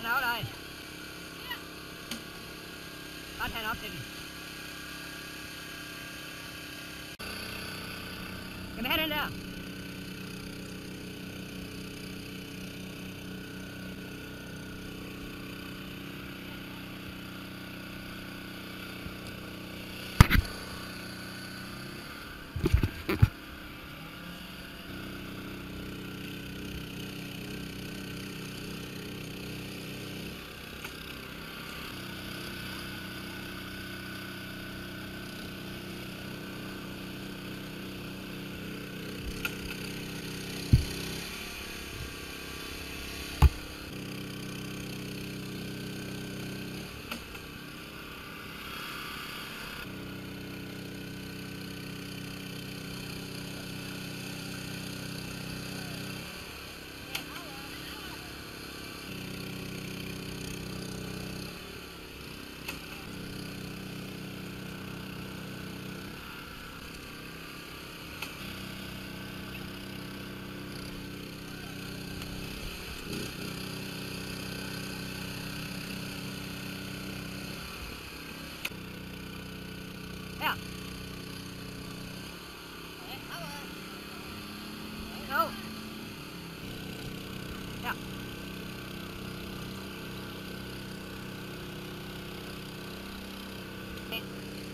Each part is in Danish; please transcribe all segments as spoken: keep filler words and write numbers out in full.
Snav dig. Bare tag den op til den. Skal vi have den der? Her. Jo. Her. Ind.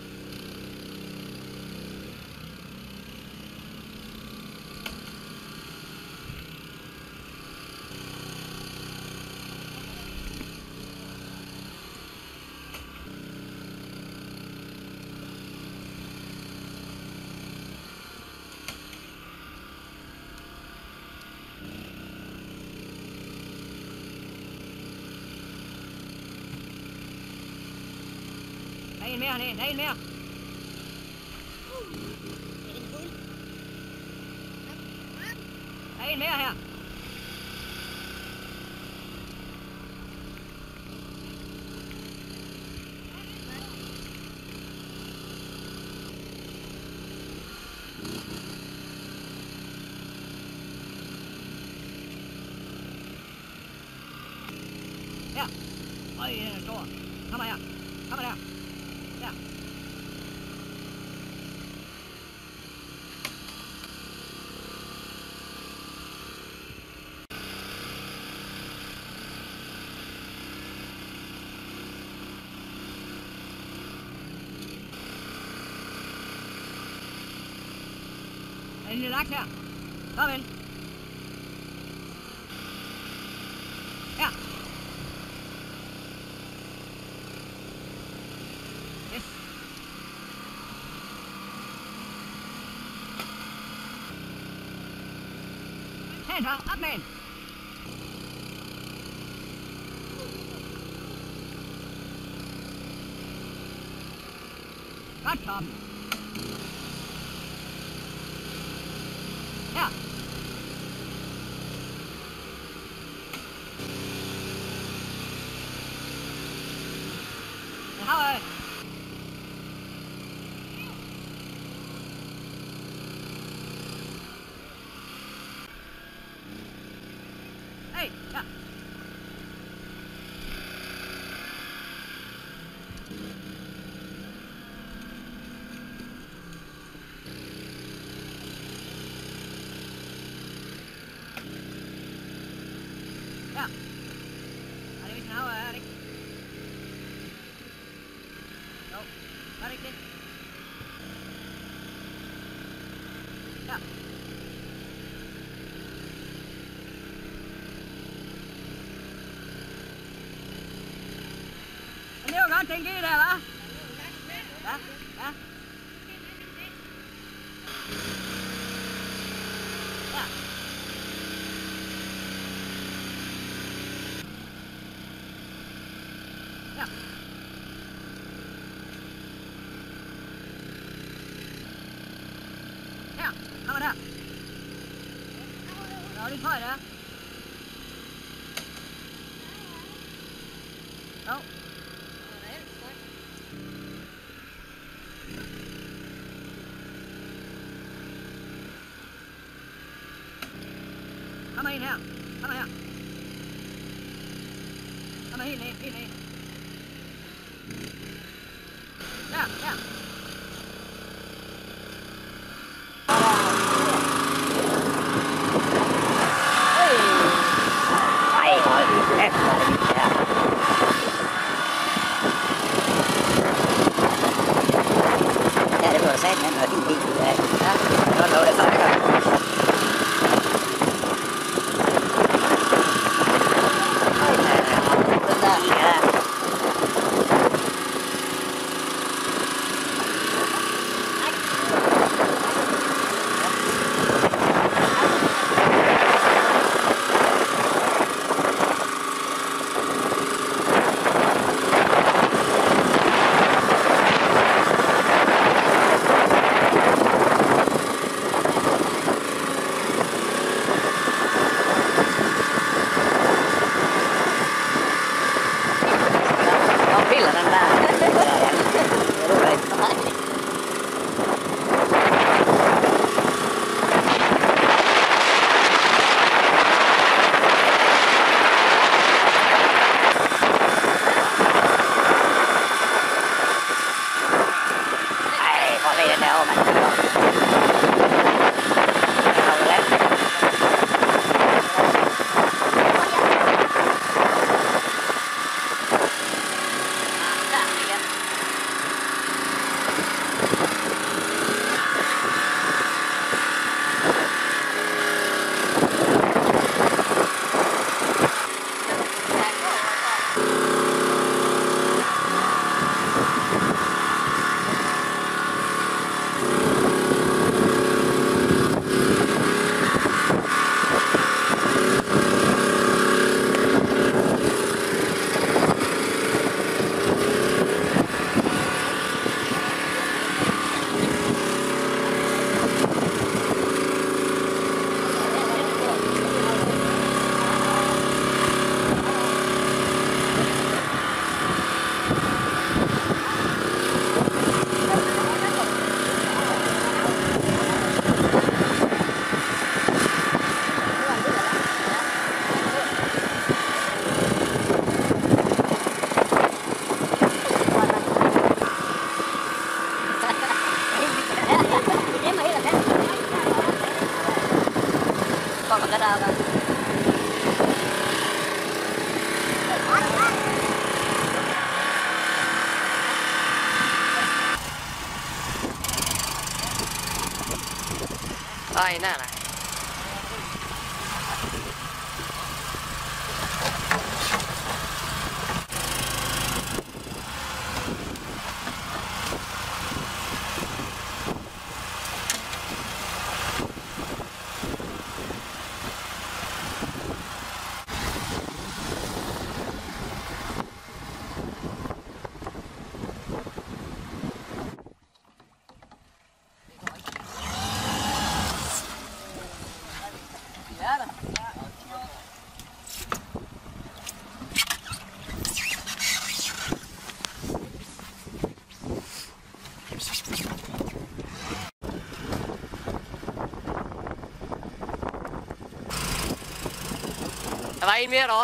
Der er en mere hernede, der er en mere. Der er en mere her. Her. Øj, den er stor. Kom her. Kom her. Der. Er en lille laks her. Kom ind. Her. Yes. Tag så, op med den. Godt, Torben. Her. Den har jeg. Hey, ja. Ja. Er det vist en hav, er det ikke? Jo, er det ikke det? Ja. Men det var godt, den gik der, hva'? Ja, ja. Ja. Ja. Her, kommer der. Der var lidt højt, ja. Jo. Kommer en her. Kommer her. Ja, men helt ned, helt ned. Der, der. Ej, hold kæft, hvor er det vildt her. Ja, det blev sagt med noget fint bil ud af. Ja, det var noget, der fakker. Ai nè này. Der var en mere derovre.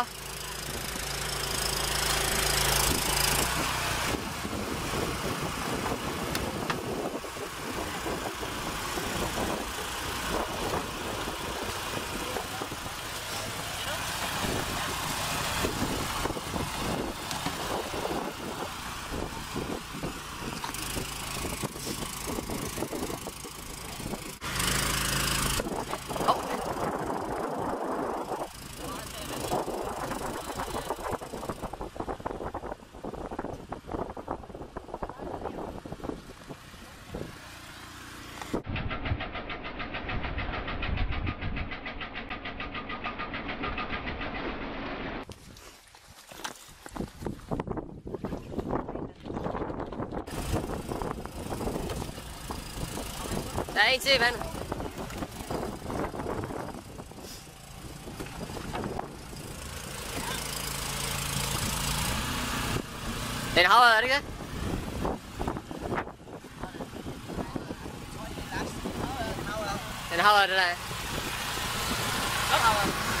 Der er en til i vandet. Den er havet, er det ikke det? Den er havet, det der.